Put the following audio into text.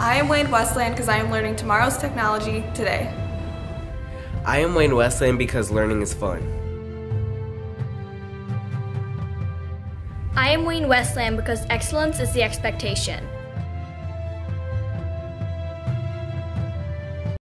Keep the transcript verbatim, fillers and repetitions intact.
I am Wayne-Westland because I am learning tomorrow's technology today. I am Wayne-Westland because learning is fun. I am Wayne-Westland because excellence is the expectation.